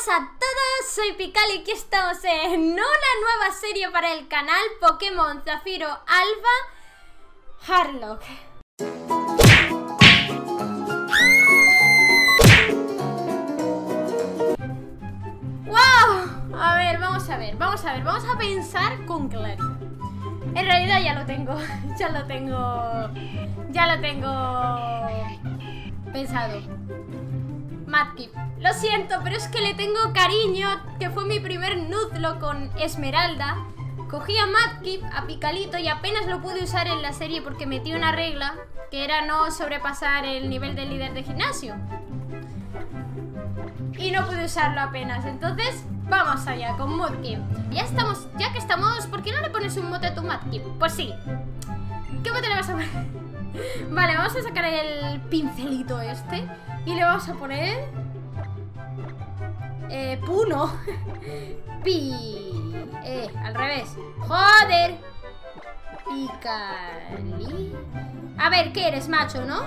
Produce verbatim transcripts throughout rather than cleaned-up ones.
buenas a todos, soy Pical y aquí estamos en una nueva serie para el canal Pokémon Zafiro Alpha Harlock. ¡Wow! A ver, vamos a ver, vamos a ver, vamos a pensar con claridad. En realidad ya lo tengo, ya lo tengo, ya lo tengo pensado. Mudkip. Lo siento, pero es que le tengo cariño, que fue mi primer Nuzlocke con Esmeralda. Cogí a Mudkip, a Picalito, y apenas lo pude usar en la serie porque metí una regla, que era no sobrepasar el nivel del líder de gimnasio. Y no pude usarlo apenas, entonces vamos allá con Mudkip. Ya estamos, ya que estamos, ¿por qué no le pones un mote a tu Mudkip? Pues sí. ¿Qué mote le vas a poner? Vale, vamos a sacar el pincelito este y le vamos a poner eh, Puno. Pi Eh, al revés. Joder. Picali. A ver, ¿qué eres, macho, no?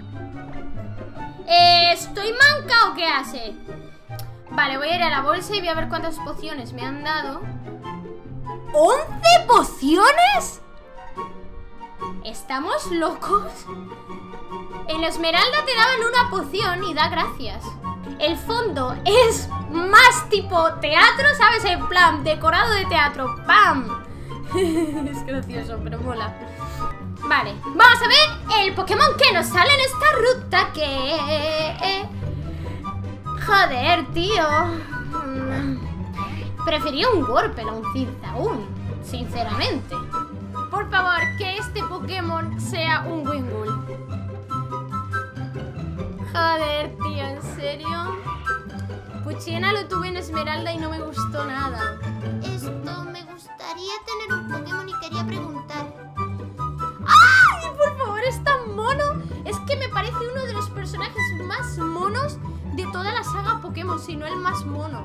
Eh, ¿Estoy manca o qué hace? Vale, voy a ir a la bolsa y voy a ver cuántas pociones me han dado. ¿once pociones? ¿Estamos locos? En la Esmeralda te daban una poción y da gracias. El fondo es más tipo teatro, ¿sabes? En plan, decorado de teatro. ¡Pam! Es gracioso, pero mola. Vale, vamos a ver el Pokémon que nos sale en esta ruta. Que... Joder, tío. Prefería un Gorpel a un Zirzaun, sinceramente. Por favor, que este Pokémon sea un Wingull. Joder, tío, ¿en serio? Puchena lo tuve en Esmeralda y no me gustó nada. Esto, me gustaría tener un Pokémon y quería preguntar. ¡Ay, por favor, es tan mono! Es que me parece uno de los personajes más monos de toda la saga Pokémon, si no el más mono.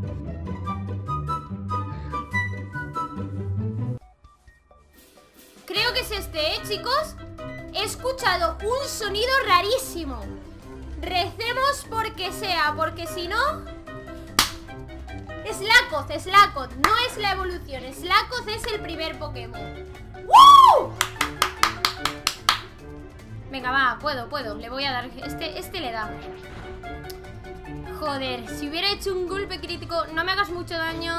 Creo que es este, ¿eh, chicos? He escuchado un sonido rarísimo. Recemos porque sea, porque si no... Slakoth, Slakoth, no es la evolución. Slakoth es el primer Pokémon. ¡Woo! Venga, va, puedo, puedo. Le voy a dar... Este, este le da. Joder, si hubiera hecho un golpe crítico... No me hagas mucho daño.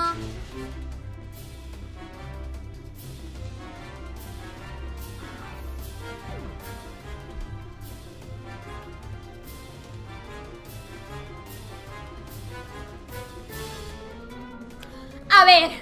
A ver.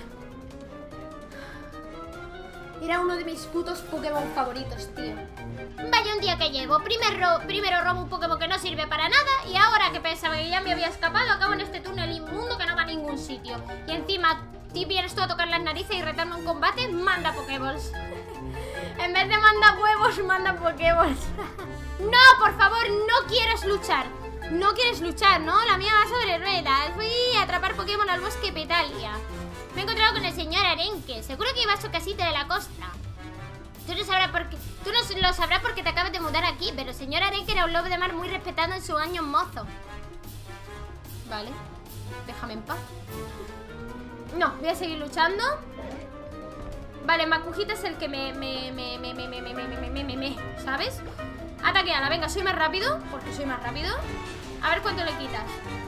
Era uno de mis putos Pokémon favoritos, tío. Vaya un día que llevo. Primero, primero robo un Pokémon que no sirve para nada. Y ahora que pensaba que ya me había escapado, acabo en este túnel inmundo que no va a ningún sitio. Y encima, ti vienes tú a tocar las narices y retarme un combate. Manda Pokéballs. En vez de manda huevos, manda Pokéballs. No, por favor, no quieres luchar. No quieres luchar, ¿no? La mía va sobre ruedas. Fui a atrapar Pokémon al bosque Petalia. Me he encontrado con el señor Arenque. Seguro que iba a su casita de la costa. Tú no sabrás por qué. Tú no lo sabrás porque te acabas de mudar aquí. Pero el señor Arenque era un lobo de mar muy respetado en su año mozo. Vale. Déjame en paz. No, voy a seguir luchando. Vale, Makujita es el que me... me... me... me... me... me... me... me... me... me... me... me... ¿sabes? Ataqueala, venga, soy más rápido. Porque soy más rápido. A ver cuánto le quitas.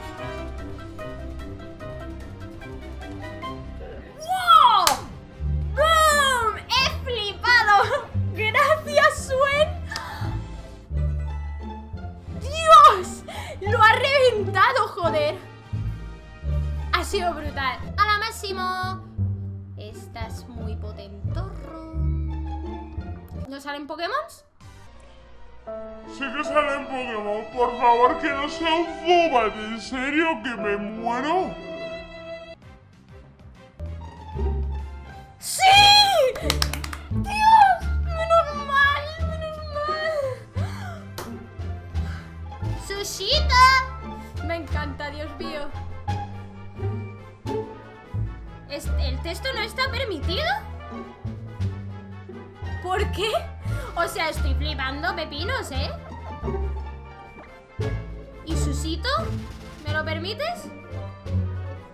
¡Boom! ¡He flipado! ¡Gracias, Swen! ¡Dios! ¡Lo ha reventado, joder! Ha sido brutal. ¡A la máximo! Estás muy potentorro. ¿No salen Pokémon? Sí que salen Pokémon. Por favor, que no sea un Zubat. ¿En serio que me muero? ¡Sí! ¡Dios! ¡Menos mal! ¡Menos mal! ¡Sushita! Me encanta, Dios mío. ¿Este, ¿El texto no está permitido? ¿Por qué? O sea, estoy flipando pepinos, ¿eh? ¿Y Susito? ¿Me lo permites?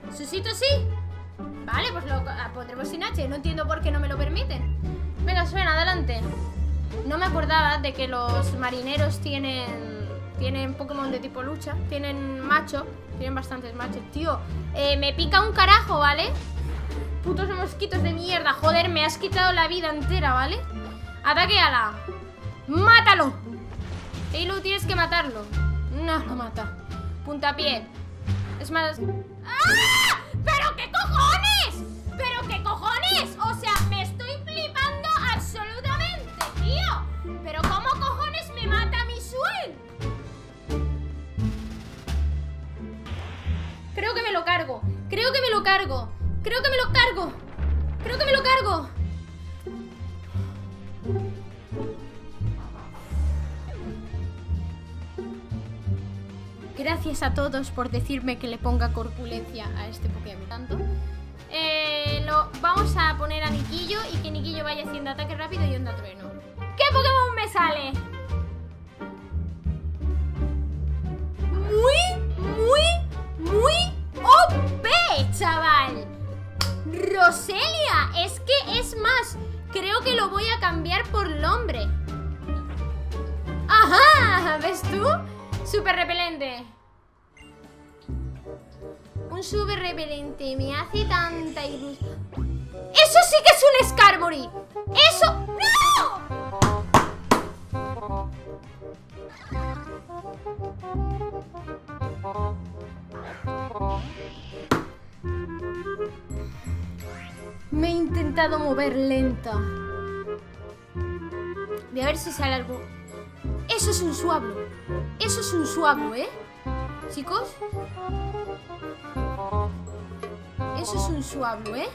Susito sí. Vale, pues lo pondremos sin H. No entiendo por qué no me lo permiten. Venga, Sven, adelante. No me acordaba de que los marineros tienen Tienen Pokémon de tipo lucha. Tienen macho. Tienen bastantes machos. Tío, eh, me pica un carajo, ¿vale? Putos mosquitos de mierda. Joder, me has quitado la vida entera, ¿vale? Ataque a la... ¡Mátalo! Taylor, tienes que matarlo. No lo mata. Puntapié. Es más... ¡Ah! ¡Pero qué cojones! ¡Pero qué cojones! O sea, me estoy flipando absolutamente, tío. ¿Pero cómo cojones me mata mi Sven? Creo que me lo cargo. Creo que me lo cargo. Creo que me lo cargo. Creo que me lo cargo. Gracias a todos por decirme que le ponga corpulencia a este Pokémon. Tanto. Eh, lo vamos a poner a Niquillo y que Niquillo vaya haciendo ataque rápido y onda trueno. ¿Qué Pokémon me sale? Muy, muy, muy O P, chaval. Roselia, es que es más, creo que lo voy a cambiar por Lombre. Ajá, ¿ves tú? Súper repelente. Un súper repelente me hace tanta ilusión. ¡Eso sí que es un Skarmory! ¡Eso! ¡No! Me he intentado mover lenta. Voy a ver si sale algo. Eso es un Swablu. Eso es un Swablu, ¿eh? Chicos. Eso es un Swablu, ¿eh?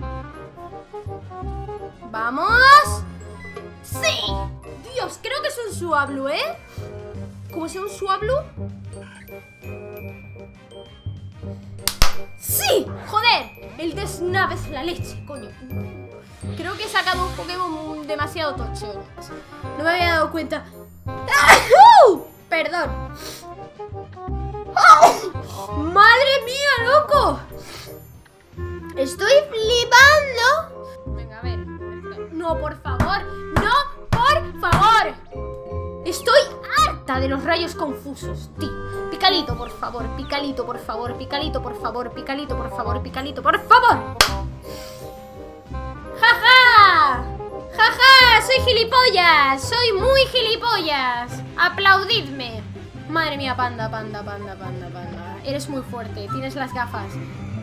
¡Vamos! ¡Sí! Dios, creo que es un Swablu, ¿eh? ¿Cómo sea un Swablu? ¡Sí! ¡Joder! El de Snap es la leche, coño. Creo que he sacado un Pokémon demasiado tocho. No me había dado cuenta. ¡Ah! Perdón. ¡Oh! ¡Madre mía, loco! Estoy flipando. Venga, a ver. No, por favor. No, por favor. Estoy harta de los rayos confusos, tío. Picalito, por favor. Picalito, por favor. Picalito, por favor. Picalito, por favor. Picalito, por favor. ¡Jaja! ¡Jaja! ¡Soy gilipollas! ¡Soy muy gilipollas! ¡Aplaudidme! Madre mía, panda, panda, panda, panda, panda. Eres muy fuerte, tienes las gafas.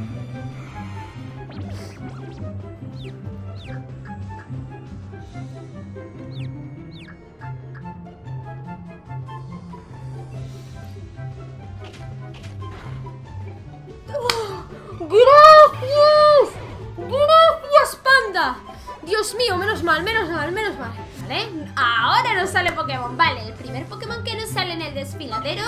¡Oh! ¡Gracias! ¡Gracias, panda! Dios mío, menos mal, menos mal, menos mal. Vale, ahora nos sale Pokémon. Vale, el primer Pokémon que nos sale en el desfiladero.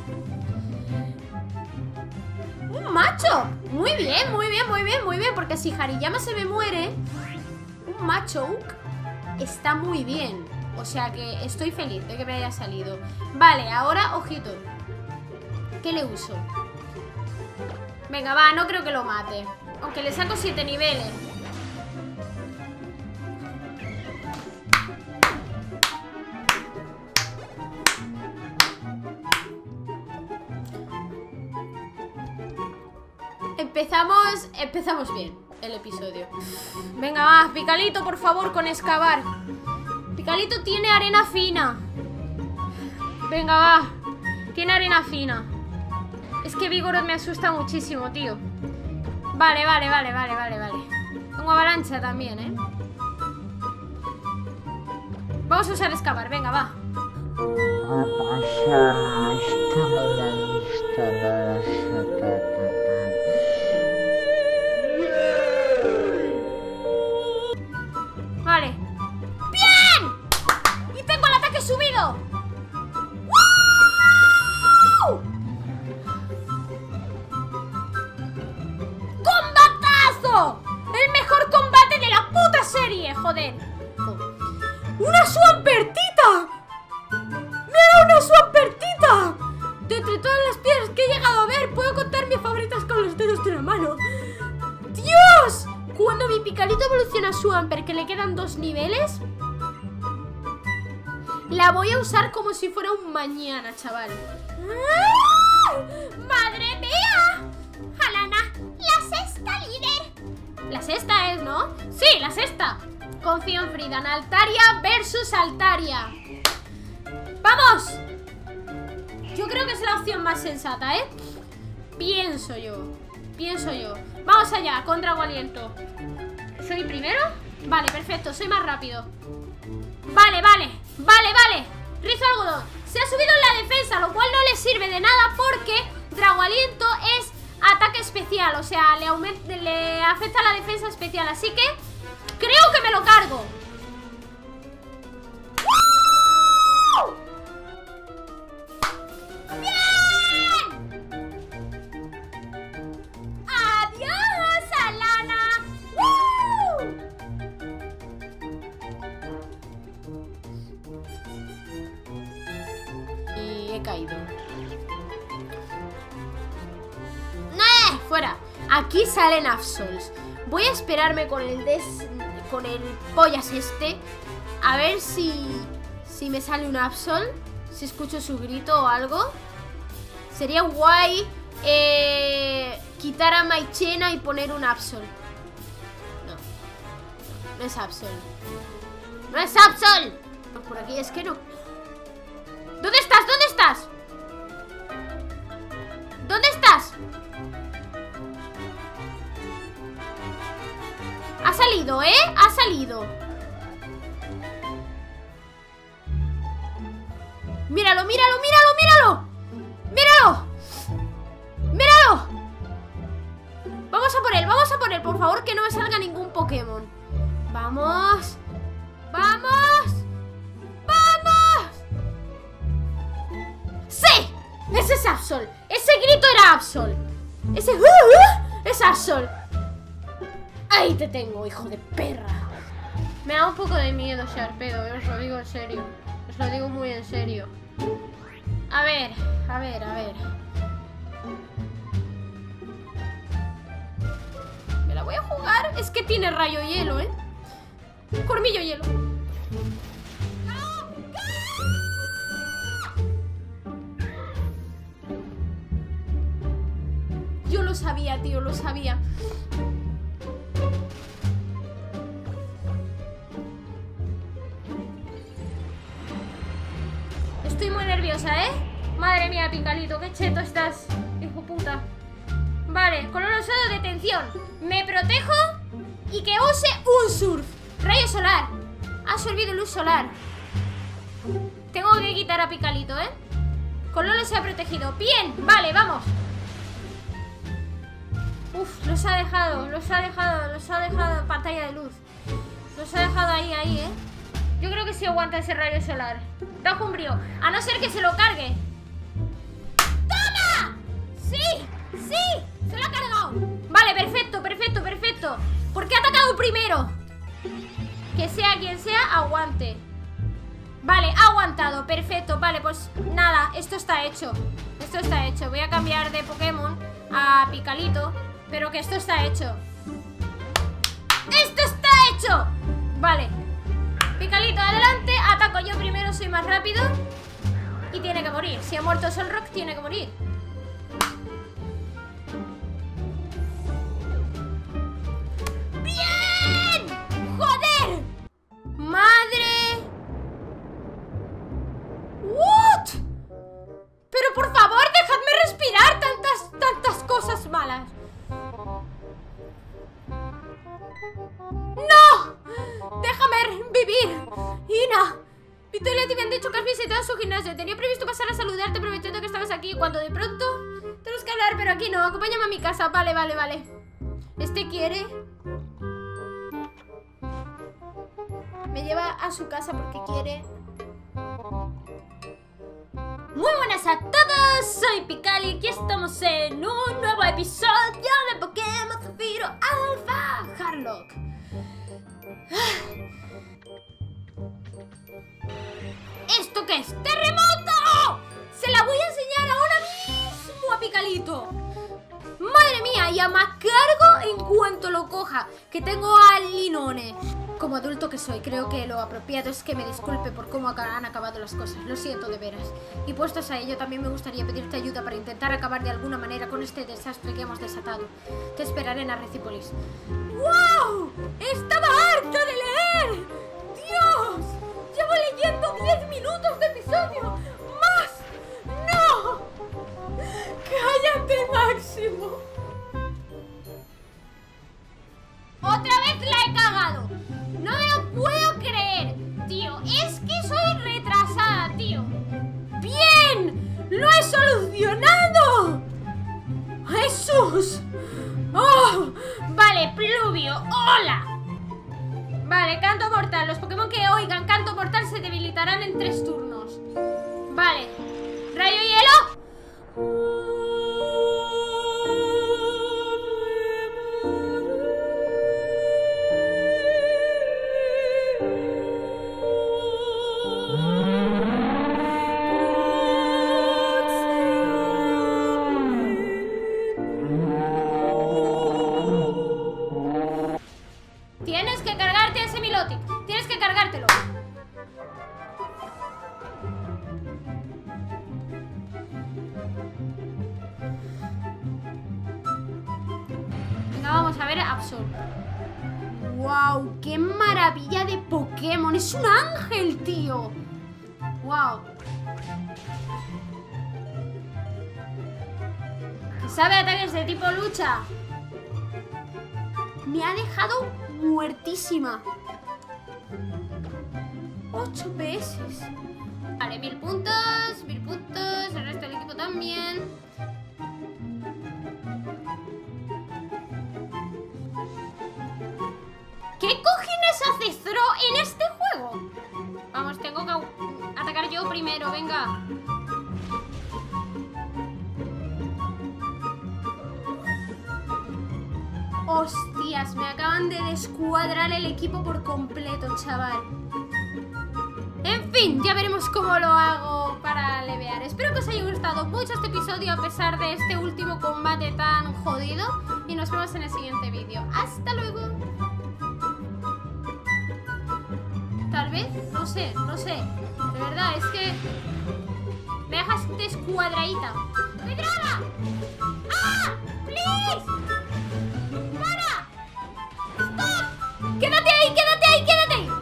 Un macho. Muy bien, muy bien, muy bien, muy bien. Porque si Hariyama se me muere, un Machoke está muy bien. O sea que estoy feliz de que me haya salido. Vale, ahora, ojito. ¿Qué le uso? Venga, va, no creo que lo mate. Aunque le saco siete niveles. Empezamos, empezamos bien el episodio. Venga, va, Picalito, por favor, con excavar. Picalito tiene arena fina. Venga, va. Tiene arena fina. Es que Vigoroth me asusta muchísimo, tío. Vale, vale, vale, vale, vale, vale. Tengo avalancha también, ¿eh? Vamos a usar excavar, venga, va. Vale. ¡Bien! Y tengo el ataque subido. ¡Woo! ¡Combatazo! El mejor combate de la puta serie, joder. ¡Una Swampertita! ¡Me da una Swampertita! De entre todas las piedras que he llegado a ver, puedo contar mis favoritas con los dedos de una mano. mi Picalito evoluciona a Swampert, que le quedan dos niveles, la voy a usar como si fuera un mañana, chaval. ¡Ah! ¡Madre mía! Alana, la sexta líder. La sexta es, ¿no? Sí, la sexta. Confío en Friedan. Altaria versus Altaria. ¡Vamos! Yo creo que es la opción más sensata, ¿eh? Pienso yo. Pienso yo. Vamos allá, con Drago Aliento. ¿Soy primero? Vale, perfecto, soy más rápido. Vale, vale, vale, vale. Rizo Algodón. Se ha subido en la defensa, lo cual no le sirve de nada porque Drago Aliento es ataque especial. O sea, le, aumenta, le afecta la defensa especial. Así que creo que me lo cargo. Caído. ¡Nee! Fuera. Aquí salen Absols. Voy a esperarme con el des... con el pollas este. A ver si... si me sale un Absol. Si escucho su grito o algo. Sería guay eh, quitar a Maichena y poner un Absol. No. No, no es Absol. ¡No es Absol! Por aquí es que no. ¿Dónde estás? ¿Dónde estás? ¿Dónde estás? Ha salido, ¿eh? Ha salido. Míralo, míralo, míralo, míralo. Míralo. Míralo. Vamos a por él, vamos a por él. Por favor, que no me salga ningún Pokémon. Vamos. Vamos. ¡Sí! Ese es Absol. Ese grito era Absol. Ese... Uh, uh, es Absol. Ahí te tengo, hijo de perra. Me da un poco de miedo, Sharpedo. Os lo digo en serio. Os lo digo muy en serio. A ver, a ver, a ver. Me la voy a jugar. Es que tiene rayo hielo, ¿eh? Colmillo hielo. Yo lo sabía, tío, lo sabía. Estoy muy nerviosa, ¿eh? Madre mía, Picalito, qué cheto estás, hijo puta. Vale, color usado, detención. Me protejo y que use un surf. Rayo solar. Ha absorbido luz solar. Tengo que quitar a Picalito, ¿eh? Cololo se ha protegido. Bien, vale, vamos. Uf, los ha dejado, los ha dejado, los ha dejado en pantalla de luz. Los ha dejado ahí, ahí, ¿eh? Yo creo que sí aguanta ese rayo solar. Tajo umbrío, a no ser que se lo cargue. ¡Toma! ¡Sí! ¡Sí! ¡Se lo ha cargado! Vale, perfecto, perfecto, perfecto. ¿Por qué ha atacado primero? Que sea quien sea, aguante. Vale, ha aguantado, perfecto. Vale, pues nada, esto está hecho. Esto está hecho, voy a cambiar de Pokémon a Picalito. Pero que esto está hecho. ¡Esto está hecho! Vale. Picalito, adelante. Ataco yo primero, soy más rápido. Y tiene que morir. Si ha muerto Solrock, tiene que morir. ¡Bien! ¡Joder! ¡Madre! ¿What? Pero por favor, dejadme respirar. Tantas, tantas cosas malas. ¡No! ¡Déjame vivir! ¡Ina! Victoria, te habían dicho que has visitado su gimnasio. Tenía previsto pasar a saludarte aprovechando que estabas aquí. Cuando de pronto tenemos que hablar, pero aquí no. Acompáñame a mi casa. Vale, vale, vale. ¿Este quiere? Me lleva a su casa porque quiere. Muy buenas a todos, soy Picali y aquí estamos en un nuevo episodio de Pokémon Zafiro Alpha Harlock. ¿Esto qué es? ¡Terremoto! Se la voy a enseñar ahora mismo a Picalito. Madre mía, y ya me cargo en cuanto lo coja. Que tengo al Linone. Como adulto que soy, creo que lo apropiado es que me disculpe por cómo han acabado las cosas. Lo siento de veras. Y puestos a ello, también me gustaría pedirte ayuda para intentar acabar de alguna manera con este desastre que hemos desatado. Te esperaré en Arrecípolis. ¡Wow! ¡Estaba harta de leer! ¡Dios! Llevo leyendo diez minutos de episodio. ¡Más! ¡No! ¡Cállate, Máximo! ¡Otra vez la he cagado! ¡No me lo puedo creer! Tío, es que soy retrasada, tío. ¡Bien! ¡Lo he solucionado! ¡Jesús! ¡Oh! Vale, Pluvio, ¡hola! Vale, canto mortal. Los Pokémon que oigan canto mortal se debilitarán en tres turnos. Vale. ¿Rayo hielo? Tienes que cargarte ese Milotic. Tienes que cargártelo. Venga, vamos a ver Absol. ¡Wow! ¡Qué maravilla de Pokémon! ¡Es un ángel, tío! ¡Wow! ¿Sabe ataques de tipo lucha? Me ha dejado muertísima. ocho P S. Vale, mil puntos, mil puntos, el resto del equipo también. ¿Qué cojines hace Zro en este juego? Vamos, tengo que atacar yo primero, venga. Hostias, me acaban de descuadrar el equipo por completo, chaval. En fin, ya veremos cómo lo hago para levear. Espero que os haya gustado mucho este episodio a pesar de este último combate tan jodido. Y nos vemos en el siguiente vídeo. ¡Hasta luego! Tal vez, no sé, no sé. De verdad, es que me dejas descuadradita. ¡Pedrada! ¡Ah! ¡Please! ¡Para! ¡Stop! ¡Quédate ahí, quédate ahí, quédate ahí!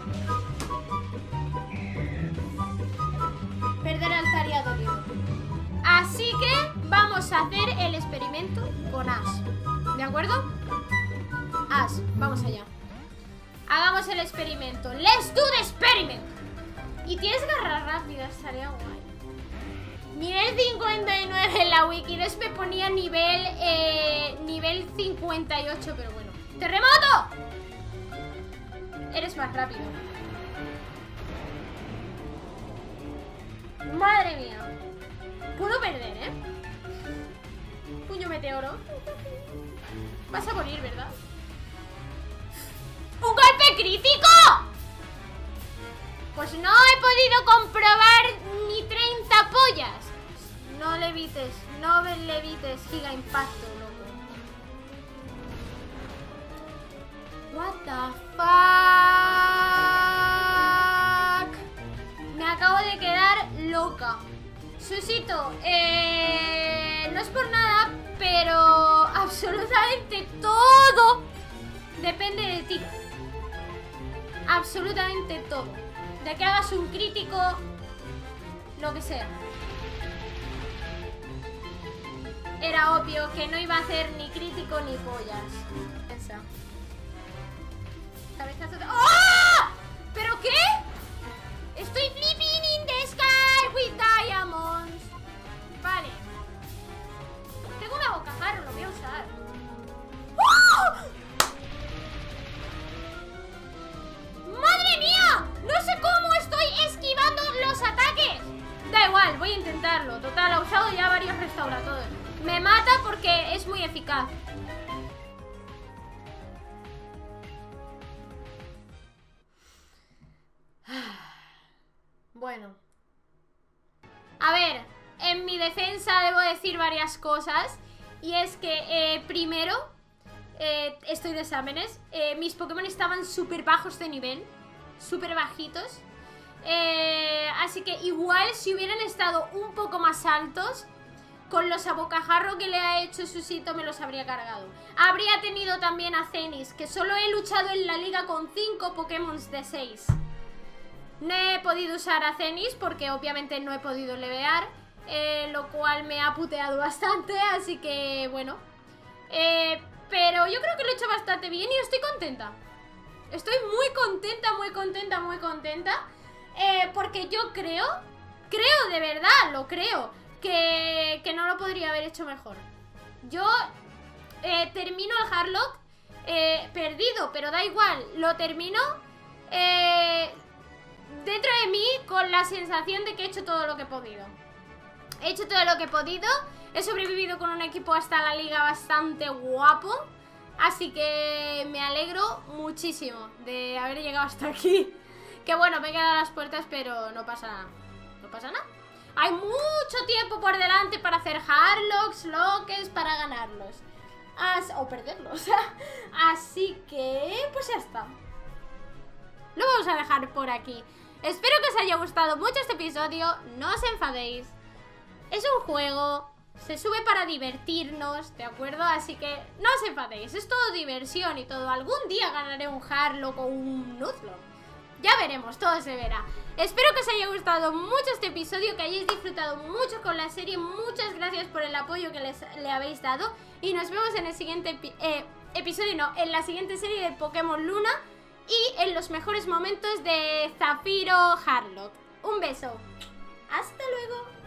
Perder al ha dolido. Así que vamos a hacer el experimento con Ash. ¿De acuerdo? Ash, vamos allá. Hagamos el experimento. ¡Let's do the experiment! Y tienes garras rápidas, estaría guay. Nivel cincuenta y nueve en la wiki. Después me ponía nivel eh, nivel cincuenta y ocho, pero bueno. ¡Terremoto! Eres más rápido. Madre mía. Puedo perder, ¿eh? Puño meteoro. Vas a morir, ¿verdad? ¡Un golpe crítico! Pues no he podido comprobar ni treinta pollas. No levites, no levites, giga impacto, loco. What the fuck. Me acabo de quedar loca. Susito, eh, no es por nada, pero absolutamente todo depende de ti. Absolutamente todo. De que hagas un crítico, lo que sea. Era obvio que no iba a hacer ni crítico ni pollas. Esa. Cabezazo de... ¡Oh! ¿Pero qué? Estoy flipping in the sky with diamonds. Vale. Tengo una bocajarro, lo voy a usar. ¡Oh! ¡Madre mía! No sé cómo estoy esquivando los ataques. Da igual, voy a intentarlo. Total, ha usado ya varios restauradores. Me mata porque es muy eficaz. Bueno. A ver, en mi defensa debo decir varias cosas. Y es que eh, primero eh, estoy de exámenes. eh, Mis Pokémon estaban súper bajos de nivel, súper bajitos. eh, Así que igual si hubieran estado un poco más altos, con los a bocajarro que le ha hecho Susito me los habría cargado. Habría tenido también a Zenith, que solo he luchado en la liga con cinco Pokémon de seis. No he podido usar a Zenith porque obviamente no he podido levear, eh, lo cual me ha puteado bastante, así que bueno. eh, Pero yo creo que lo he hecho bastante bien y estoy contenta. Estoy muy contenta, muy contenta, muy contenta. eh, Porque yo creo, creo de verdad, lo creo, que, que no lo podría haber hecho mejor. Yo eh, termino el Harlock eh, perdido, pero da igual, lo termino eh, dentro de mí con la sensación de que he hecho todo lo que he podido. He hecho todo lo que he podido. He sobrevivido con un equipo hasta la liga bastante guapo. Así que me alegro muchísimo de haber llegado hasta aquí. Que bueno, me he quedado a las puertas, pero no pasa nada. No pasa nada. Hay mucho tiempo por delante para hacer Harlocks, Loques, para ganarlos. As o perderlos. Así que, pues ya está. Lo vamos a dejar por aquí. Espero que os haya gustado mucho este episodio. No os enfadéis. Es un juego, se sube para divertirnos, ¿de acuerdo? Así que no os enfadéis, es todo diversión y todo. Algún día ganaré un Harlock o un Nuzlocke. Ya veremos, todo se verá. Espero que os haya gustado mucho este episodio, que hayáis disfrutado mucho con la serie. Muchas gracias por el apoyo que les, le habéis dado. Y nos vemos en el siguiente epi eh, episodio, no, en la siguiente serie de Pokémon Luna. Y en los mejores momentos de Zafiro Harlock. Un beso. Hasta luego.